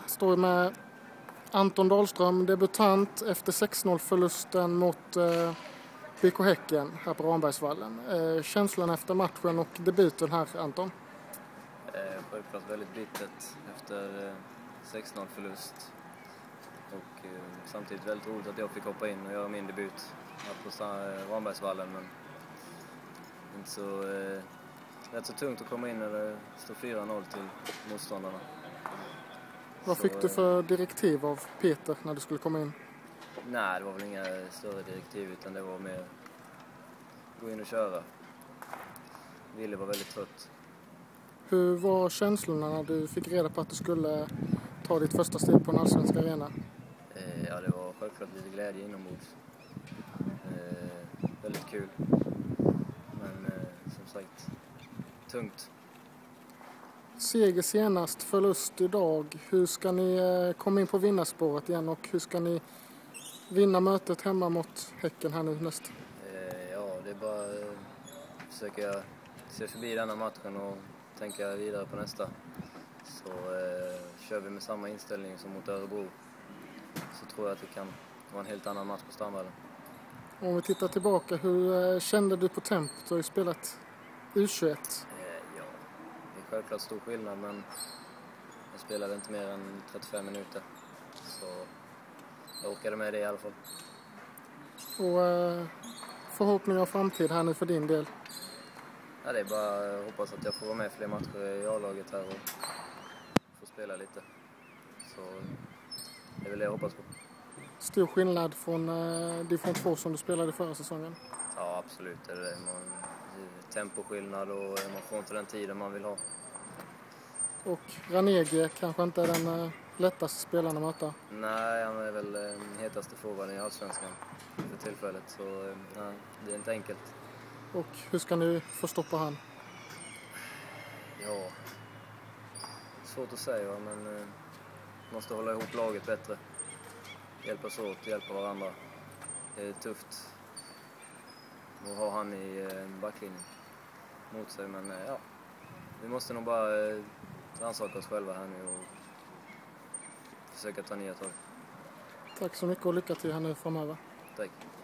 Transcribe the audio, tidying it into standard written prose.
Står med Anton Dahlström, debutant efter 6-0-förlusten mot BK Häcken här på Rambergsvallen. Känslan efter matchen och debuten här, Anton? Självklart väldigt bittert efter 6-0-förlust. Och samtidigt väldigt roligt att jag fick hoppa in och göra min debut här på Rambergsvallen. Men inte så, rätt så tungt att komma in när det står 4-0 till motståndarna. Vad fick du för direktiv av Peter när du skulle komma in? Nej, det var väl inga större direktiv utan det var mer gå in och köra. Ville var väldigt trött. Hur var känslorna när du fick reda på att du skulle ta ditt första steg på en allsvensk arena? Ja, det var självklart lite glädje inombords. Väldigt kul. Men som sagt, tungt. Seger senast, förlust idag. Hur ska ni komma in på vinnarspåret igen och hur ska ni vinna mötet hemma mot Häcken här nu näst? Ja, det är bara att försöka se förbi denna matchen och tänka vidare på nästa. Så kör vi med samma inställning som mot Örebro så tror jag att det kan vara en helt annan match på Strandvallen. Om vi tittar tillbaka, hur kände du på tempot? Du har ju spelat U21. Ja, det är självklart stor skillnad men jag spelade inte mer än 35 minuter. Så jag orkade med det i alla fall. Och förhoppningar och framtid här nu för din del? Ja, det är bara att hoppas att jag får vara med fler matcher i A-laget här och få spela lite. Så det är väl det jag hoppas på. Stor skillnad från division 2 som du spelade förra säsongen? Ja, absolut. Det är det. Temposkillnad och man får inte den tiden man vill ha. Och Ranegi kanske inte är den lättaste spelaren att möta? Nej, han är väl den hetaste forwarden i Allsvenskan för tillfället. Så nej, det är inte enkelt. Och hur ska ni få stopp på han? Ja, svårt att säga men måste hålla ihop laget bättre. Hjälpas åt, hjälpa varandra. Det är tufft att ha han i backlinjen mot sig. Men ja, vi måste nog bara rannsaka oss själva här nu och försöka ta nya tag. Tack så mycket och lycka till här nu framöver. Tack.